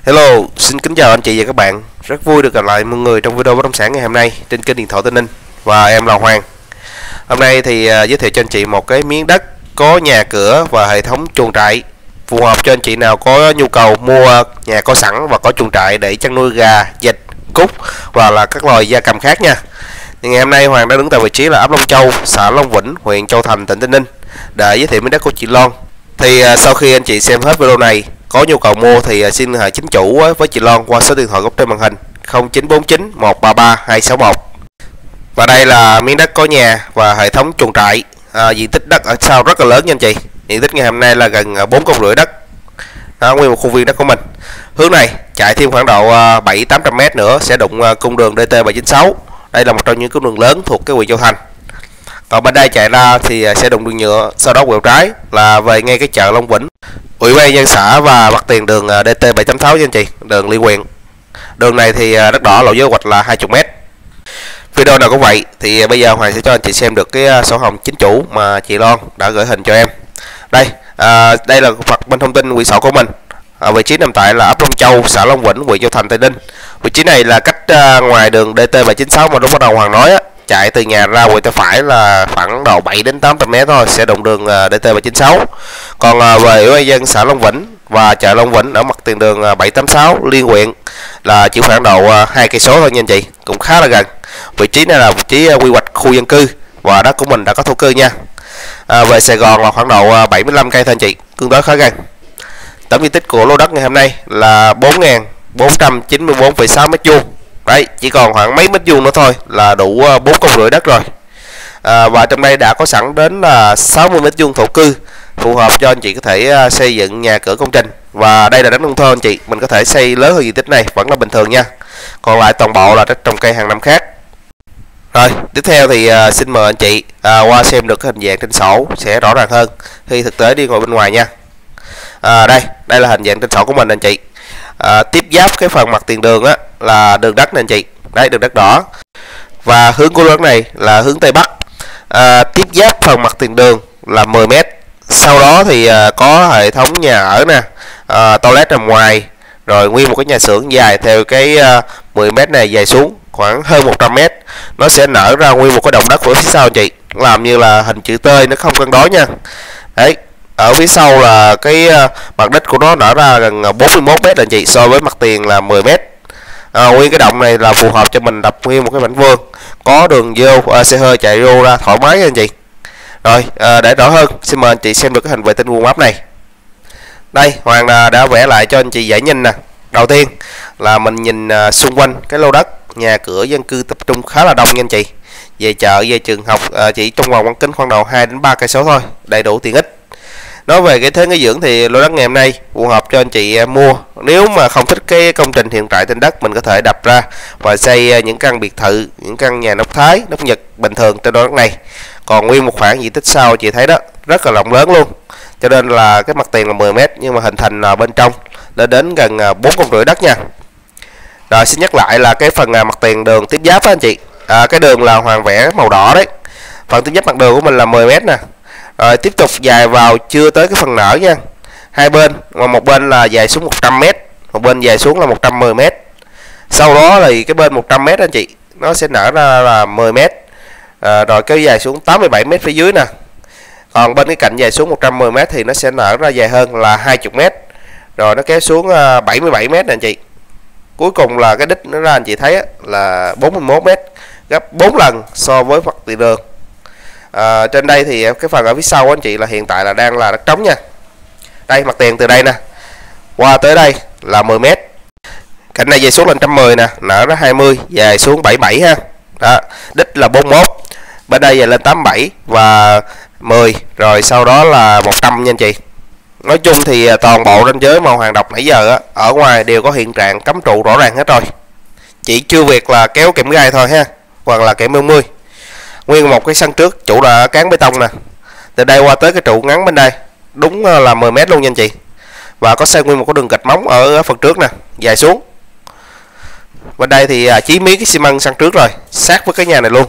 Hello, xin kính chào anh chị và các bạn. Rất vui được gặp lại mọi người trong video bất động sản ngày hôm nay trên kênh Điện thoại Tây Ninh. Và em là Hoàng. Hôm nay thì giới thiệu cho anh chị một cái miếng đất có nhà cửa và hệ thống chuồng trại phù hợp cho anh chị nào có nhu cầu mua nhà có sẵn và có chuồng trại để chăn nuôi gà, vịt, cút và là các loài gia cầm khác nha. Thì ngày hôm nay Hoàng đã đứng tại vị trí là ấp Long Châu, xã Long Vĩnh, huyện Châu Thành, tỉnh Tây Ninh để giới thiệu miếng đất của chị Loan. Thì sau khi anh chị xem hết video này có nhu cầu mua thì xin liên hệ chính chủ với chị Loan qua số điện thoại góc trên màn hình 0949 133 261. Và đây là miếng đất có nhà và hệ thống chuồng trại. Diện tích đất ở sau rất là lớn nha anh chị. Diện tích ngày hôm nay là gần 4,5 công đất. Nguyên một khuôn viên đất của mình. Hướng này chạy thêm khoảng độ 700-800 m nữa sẽ đụng cung đường DT796. Đây là một trong những cung đường lớn thuộc cái huyện Châu Thành. Còn bên đây chạy ra thì sẽ đụng đường nhựa, sau đó quẹo trái là về ngay cái chợ Long Vĩnh. Ủy ban nhân xã và mặt tiền đường DT786 nha anh chị, đường liên huyện. Đường này thì đất đỏ lộ giới hoạch là 20 m. Video nào cũng vậy thì bây giờ Hoàng sẽ cho anh chị xem được cái sổ hồng chính chủ mà chị Loan đã gửi hình cho em. Đây, đây là phần bên thông tin quyển sổ của mình. Vị trí nằm tại là ấp Long Châu, xã Long Vĩnh, huyện Châu Thành, Tây Ninh. Vị trí này là cách ngoài đường DT796 mà lúc bắt đầu Hoàng nói á, chạy từ nhà ra quẹo tay phải là khoảng độ 7 đến 800 m thôi sẽ đụng đường DT796. Còn về ủy ban dân xã Long Vĩnh và chợ Long Vĩnh ở mặt tiền đường 786 liên huyện là chỉ khoảng độ 2 cây số thôi nha anh chị, cũng khá là gần. Vị trí này là vị trí quy hoạch khu dân cư và đất của mình đã có thổ cư nha. Về Sài Gòn là khoảng độ 75 cây thôi anh chị, tương đối khá gần. Tổng diện tích của lô đất ngày hôm nay là 4.494,6 m². Đấy, chỉ còn khoảng mấy mét vuông nữa thôi là đủ 4,5 công đất rồi. Và trong đây đã có sẵn đến là 60 m² thổ cư phù hợp cho anh chị có thể xây dựng nhà cửa công trình. Và đây là đất nông thôn anh chị, mình có thể xây lớn hơn diện tích này vẫn là bình thường nha. Còn lại toàn bộ là đất trồng cây hàng năm khác. Rồi, tiếp theo thì xin mời anh chị qua xem được cái hình dạng trên sổ sẽ rõ ràng hơn khi thực tế đi ngồi bên ngoài nha. Đây là hình dạng trên sổ của mình anh chị. Tiếp giáp cái phần mặt tiền đường á là đường đất nè anh chị. Đấy, đường đất đỏ. Và hướng của đất này là hướng Tây Bắc. Tiếp giáp phần mặt tiền đường là 10 m. Sau đó thì có hệ thống nhà ở nè, toilet nằm ngoài, rồi nguyên một cái nhà xưởng dài theo cái 10 m này dài xuống khoảng hơn 100 m. Nó sẽ nở ra nguyên một cái đồng đất ở phía sau anh chị, làm như là hình chữ T, nó không cân đối nha. Đấy, ở phía sau là cái mặt đất của nó nở ra gần 41 m anh chị, so với mặt tiền là 10 m. Nguyên cái động này là phù hợp cho mình đập nguyên một cái mảnh vuông, có đường vô xe hơi chạy vô ra thoải mái nha anh chị. Rồi, để rõ hơn xin mời anh chị xem được cái hình vệ tinh Google Maps này. Đây, Hoàng đã vẽ lại cho anh chị dễ nhìn nè. Đầu tiên là mình nhìn xung quanh cái lô đất, nhà cửa dân cư tập trung khá là đông nha anh chị. Về chợ, về trường học chỉ trong vòng bán kính khoảng độ 2 đến 3 cây số thôi, đầy đủ tiện ích. Nói về cái thế nghỉ dưỡng thì lô đất ngày hôm nay phù hợp cho anh chị mua. Nếu mà không thích cái công trình hiện tại trên đất, mình có thể đập ra và xây những căn biệt thự, những căn nhà nóc Thái, nóc Nhật bình thường trên lô đất này. Còn nguyên một khoảng diện tích sau chị thấy đó rất là rộng lớn luôn, cho nên là cái mặt tiền là 10 m nhưng mà hình thành là bên trong lên đến gần 4,5 công đất nha. Rồi xin nhắc lại là cái phần mặt tiền đường tiếp giáp đó anh chị. Cái đường là Hoàng vẽ màu đỏ đấy. Phần tiếp giáp mặt đường của mình là 10 m nè. Rồi tiếp tục dài vào chưa tới cái phần nở nha. Hai bên, mà một bên là dài xuống 100 m, một bên dài xuống là 110 m. Sau đó thì cái bên 100 m anh chị, nó sẽ nở ra là 10 m. Rồi kéo dài xuống 87 m phía dưới nè. Còn bên cái cạnh dài xuống 110 m thì nó sẽ nở ra dài hơn là 20 m. Rồi nó kéo xuống 77 m nè anh chị. Cuối cùng là cái đích nó ra anh chị thấy là 41 m, gấp 4 lần so với mặt tiền đường. Trên đây thì cái phần ở phía sau anh chị là hiện tại là đang là đất trống nha. Đây, mặt tiền từ đây nè qua tới đây là 10 m. Cạnh này dài xuống lên 110 nè, nở ra 20, dài xuống 77 ha. Đó, đích là 41. Bên đây dài lên 87 và 10, rồi sau đó là 100 nha anh chị. Nói chung thì toàn bộ ranh giới mà Hoàng đọc nãy giờ á, ở ngoài đều có hiện trạng cắm trụ rõ ràng hết rồi. Chỉ chưa việc là kéo kẽm gai thôi ha, hoặc là kẽm 40. Nguyên một cái sân trước chủ là cán bê tông nè. Từ đây qua tới cái trụ ngắn bên đây đúng là 10 m luôn nha anh chị. Và có xây nguyên một cái đường gạch móng ở phần trước nè, dài xuống. Bên đây thì chí miếng cái xi măng sân trước rồi, sát với cái nhà này luôn.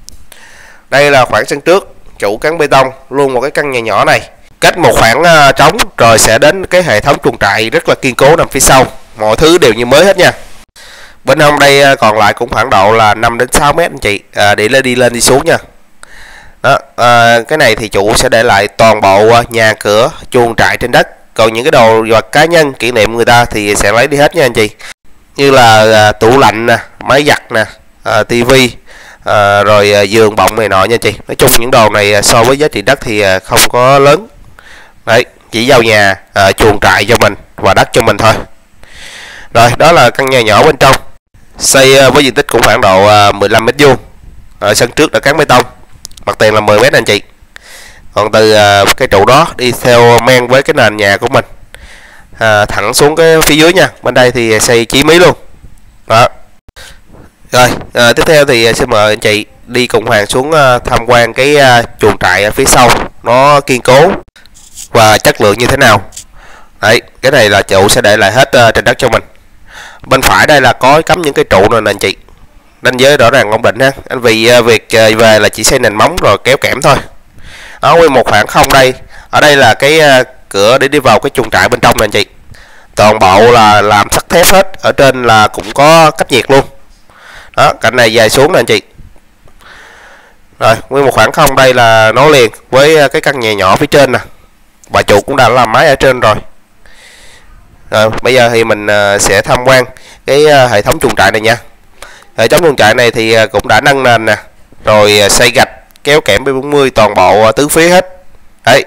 Đây là khoảng sân trước, chủ cán bê tông, luôn một cái căn nhà nhỏ này. Cách một khoảng trống rồi sẽ đến cái hệ thống chuồng trại rất là kiên cố nằm phía sau. mọi thứ đều như mới hết nha. Bên hông đây còn lại cũng khoảng độ là 5 đến 6 mét anh chị, đi lên đi xuống nha. Đó, cái này thì chủ sẽ để lại toàn bộ nhà cửa chuồng trại trên đất, còn những cái đồ vật cá nhân kỷ niệm người ta thì sẽ lấy đi hết nha anh chị, như là tủ lạnh nè, máy giặt nè, tivi, rồi giường bọng này nọ nha anh chị. Nói chung những đồ này so với giá trị đất thì không có lớn đấy, chỉ giao nhà, chuồng trại cho mình và đất cho mình thôi. Rồi đó là căn nhà nhỏ bên trong, xây với diện tích cũng khoảng độ 15 mét vuông, ở sân trước đã cán bê tông, mặt tiền là 10 mét anh chị. Còn từ cái trụ đó đi theo men với cái nền nhà của mình thẳng xuống cái phía dưới nha, bên đây thì xây chí mí luôn đó. Rồi tiếp theo thì xin mời anh chị đi cùng Hoàng xuống tham quan cái chuồng trại ở phía sau, nó kiên cố và chất lượng như thế nào. Đấy, cái này là chủ sẽ để lại hết trên đất cho mình. Bên phải đây là có cắm những cái trụ này nè anh chị, ranh giới rõ ràng ổn định ha. Anh vì việc về là chỉ xây nền móng rồi kéo kẽm thôi. Đó, nguyên một khoảng không đây, ở đây là cái cửa để đi vào cái chuồng trại bên trong nè anh chị, toàn bộ là làm sắt thép hết, ở trên là cũng có cách nhiệt luôn. Đó, cạnh này dài xuống nè anh chị. Rồi nguyên một khoảng không đây là nối liền với cái căn nhà nhỏ phía trên nè, bà chủ cũng đã làm mái ở trên rồi. Rồi bây giờ thì mình sẽ tham quan cái hệ thống chuồng trại này nha. Hệ thống chuồng trại này thì cũng đã nâng nền nè, rồi xây gạch kéo kẽm B40 toàn bộ tứ phía hết. Đấy,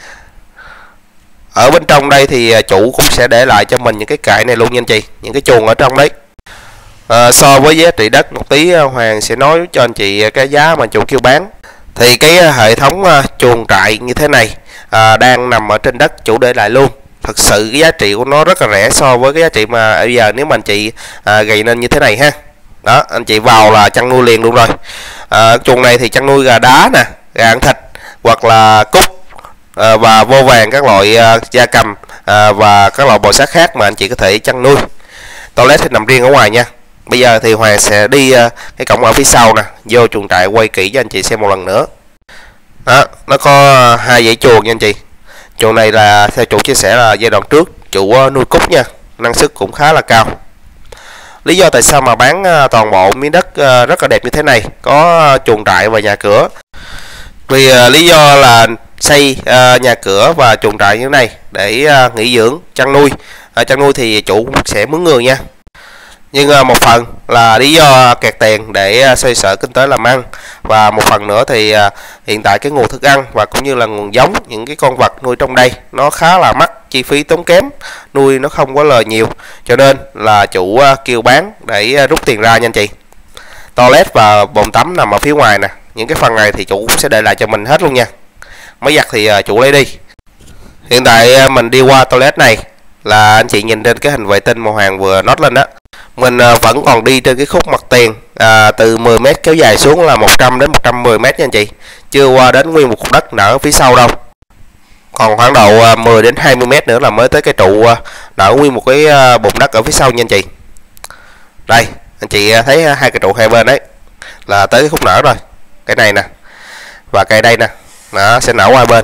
ở bên trong đây thì chủ cũng sẽ để lại cho mình những cái kệ này luôn nha anh chị, những cái chuồng ở trong đấy. So với giá trị đất một tí, Hoàng sẽ nói cho anh chị cái giá mà chủ kêu bán. Thì cái hệ thống chuồng trại như thế này đang nằm ở trên đất chủ để lại luôn. Thật sự cái giá trị của nó rất là rẻ so với cái giá trị mà bây giờ nếu mà anh chị gầy nên như thế này ha. Đó, anh chị vào là chăn nuôi liền luôn rồi. Chuồng này thì chăn nuôi gà đá nè, gà ăn thịt hoặc là cút và vô vàn các loại gia cầm và các loại bò sát khác mà anh chị có thể chăn nuôi. Toilet thì nằm riêng ở ngoài nha. Bây giờ thì Hoàng sẽ đi cái cổng ở phía sau nè, vô chuồng trại quay kỹ cho anh chị xem một lần nữa. Đó, nó có hai dãy chuồng nha anh chị. Chuồng này là theo chủ chia sẻ là giai đoạn trước chủ nuôi cút nha, năng suất cũng khá là cao. Lý do tại sao mà bán toàn bộ miếng đất rất là đẹp như thế này, có chuồng trại và nhà cửa, vì lý do là xây nhà cửa và chuồng trại như thế này để nghỉ dưỡng, chăn nuôi. Chăn nuôi thì chủ cũng sẽ mướn người nha, nhưng một phần là lý do kẹt tiền để xoay sở kinh tế làm ăn, và một phần nữa thì hiện tại cái nguồn thức ăn và cũng như là nguồn giống những cái con vật nuôi trong đây nó khá là mắc, chi phí tốn kém, nuôi nó không có lời nhiều, cho nên là chủ kêu bán để rút tiền ra nha anh chị. Toilet và bồn tắm nằm ở phía ngoài nè, những cái phần này thì chủ sẽ để lại cho mình hết luôn nha. Máy giặt thì chủ lấy đi. Hiện tại mình đi qua toilet này là anh chị nhìn trên cái hình vệ tinh mà Hoàng vừa note lên đó, mình vẫn còn đi trên cái khúc mặt tiền từ 10 mét kéo dài xuống là 100 đến 110 mét nha anh chị, chưa qua đến nguyên một khúc đất nở ở phía sau đâu. Còn khoảng độ 10 đến 20 mét nữa là mới tới cái trụ nở nguyên một cái bồn đất ở phía sau nha anh chị. Đây anh chị thấy hai cái trụ hai bên đấy là tới cái khúc nở rồi, cái này nè và cây đây nè, nó sẽ nở qua bên.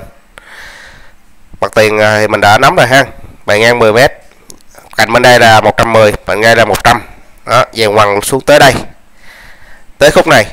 Mặt tiền thì mình đã nắm rồi ha, bề ngang 10 mét, cạnh bên đây là 110, bên ngay là 100. Đó, dàn ngoằn xuống tới đây, tới khúc này,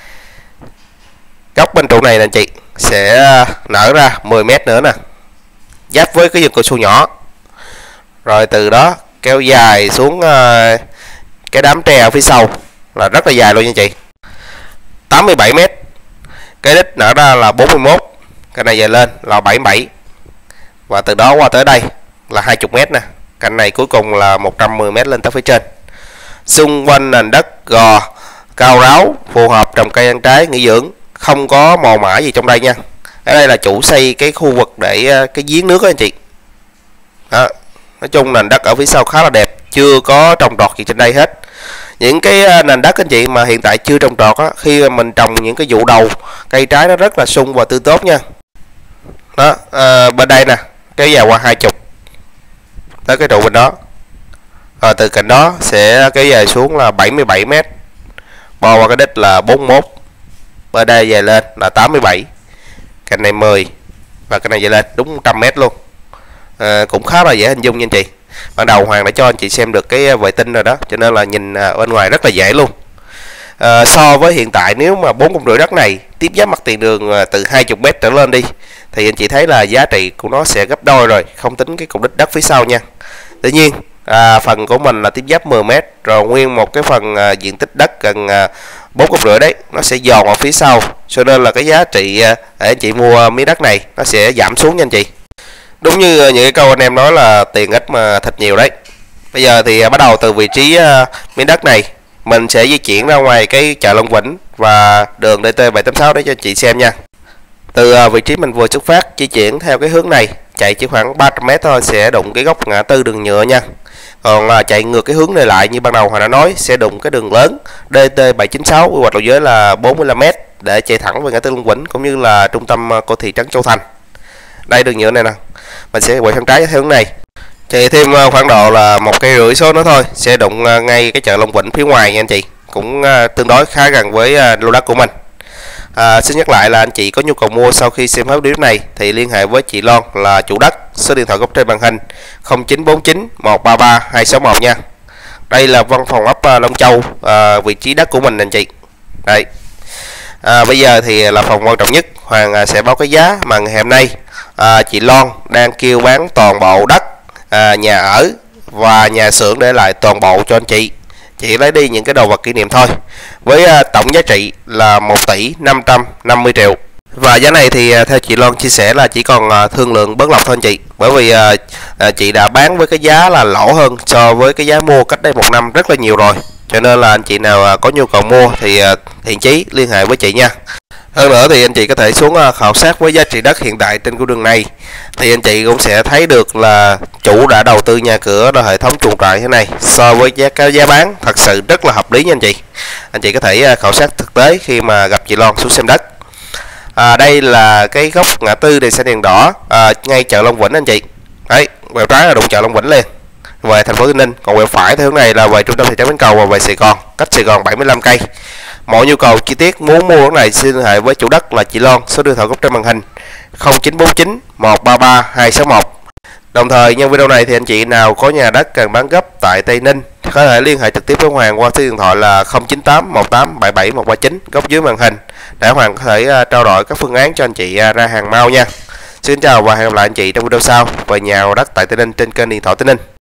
góc bên trụ này nè anh chị sẽ nở ra 10 mét nữa nè, giáp với cái vườn cao su nhỏ, rồi từ đó kéo dài xuống cái đám tre ở phía sau là rất là dài luôn nha anh chị, 87 mét. Cái đích nở ra là 41, cái này dài lên là 77, và từ đó qua tới đây là 20 mét nè, cạnh này cuối cùng là 110 mét lên tới phía trên. Xung quanh nền đất gò cao ráo, phù hợp trồng cây ăn trái nghỉ dưỡng, không có mồ mả gì trong đây nha. Ở đây là chủ xây cái khu vực để cái giếng nước đó anh chị. Đó, nói chung nền đất ở phía sau khá là đẹp, chưa có trồng trọt gì trên đây hết. Những cái nền đất anh chị mà hiện tại chưa trồng trọt á, khi mình trồng những cái vụ đầu cây trái nó rất là sung và tươi tốt nha. Đó, bên đây nè kéo dài qua 20 tới cái trụ bên đó, rồi từ cạnh đó sẽ kéo dài xuống là 77 mét, bò qua cái đích là 41, bên đây dài lên là 87, cạnh này 10 và cái này dài lên đúng 100 mét luôn. cũng khá là dễ hình dung nha anh chị. Ban đầu Hoàng đã cho anh chị xem được cái vệ tinh rồi đó, cho nên là nhìn bên ngoài rất là dễ luôn. So với hiện tại, nếu mà 4,5 đất này tiếp giáp mặt tiền đường từ 20m trở lên đi, thì anh chị thấy là giá trị của nó sẽ gấp đôi rồi, không tính cái cục đích đất phía sau nha. Tuy nhiên phần của mình là tiếp giáp 10m, rồi nguyên một cái phần diện tích đất gần 4,5 đấy, nó sẽ giòn ở phía sau, cho nên là cái giá trị để anh chị mua miếng đất này nó sẽ giảm xuống nha anh chị. Đúng như những cái câu anh em nói là tiền ít mà thịt nhiều đấy. Bây giờ thì bắt đầu từ vị trí miếng đất này, mình sẽ di chuyển ra ngoài cái chợ Long Vĩnh và đường DT786 để cho chị xem nha. Từ vị trí mình vừa xuất phát, di chuyển theo cái hướng này, chạy chỉ khoảng 300m thôi sẽ đụng cái góc ngã tư đường nhựa nha. Còn chạy ngược cái hướng này lại, như ban đầu Hoàng đã nói, sẽ đụng cái đường lớn DT796 quy hoạch lộ giới là 45m để chạy thẳng về ngã tư Long Vĩnh cũng như là trung tâm của thị trấn Châu Thành. Đây đường nhựa này nè, mình sẽ quay sang trái theo hướng này, chạy thêm khoảng độ là 1,5 cây số nữa thôi sẽ đụng ngay cái chợ Long Vĩnh phía ngoài nha anh chị, cũng tương đối khá gần với lô đất của mình. Xin nhắc lại là anh chị có nhu cầu mua sau khi xem hết video này thì liên hệ với chị Loan là chủ đất, số điện thoại góc trên màn hình 0949 133 261 nha. Đây là văn phòng ấp Long Châu, vị trí đất của mình anh chị. Đây. Bây giờ thì là phần quan trọng nhất, Hoàng sẽ báo cái giá mà ngày hôm nay chị Loan đang kêu bán toàn bộ đất, nhà ở và nhà xưởng để lại toàn bộ cho anh chị. Chị lấy đi những cái đồ vật kỷ niệm thôi, với tổng giá trị là 1 tỷ 550 triệu. Và giá này thì theo chị Loan chia sẻ là chỉ còn thương lượng bớt lọc thôi anh chị, bởi vì chị đã bán với cái giá là lỗ hơn so với cái giá mua cách đây 1 năm rất là nhiều rồi, cho nên là anh chị nào có nhu cầu mua thì thiện chí liên hệ với chị nha. Hơn nữa thì anh chị có thể xuống khảo sát với giá trị đất hiện tại trên con đường này, thì anh chị cũng sẽ thấy được là chủ đã đầu tư nhà cửa rồi hệ thống chuồng trại thế này so với giá bán thật sự rất là hợp lý nha anh chị. Anh chị có thể khảo sát thực tế khi mà gặp chị Loan xuống xem đất. Đây là cái góc ngã tư đèn xanh đèn đỏ ngay chợ Long Vĩnh anh chị. Đấy, quẹo trái là đụng chợ Long Vĩnh liền về thành phố Tây Ninh, còn quẹo phải theo hướng này là về trung tâm thị trấn Bến Cầu và về Sài Gòn, cách Sài Gòn 75 cây. Mọi nhu cầu chi tiết muốn mua cái này xin liên hệ với chủ đất là chị Loan, số điện thoại góc trên màn hình 0949 133 261. Đồng thời nhân video này thì anh chị nào có nhà đất cần bán gấp tại Tây Ninh có thể liên hệ trực tiếp với Hoàng qua số điện thoại là 098 18 77 139 góc dưới màn hình để Hoàng có thể trao đổi các phương án cho anh chị ra hàng mau nha. Xin chào và hẹn gặp lại anh chị trong video sau về nhà đất tại Tây Ninh trên kênh Điện thoại Tây Ninh.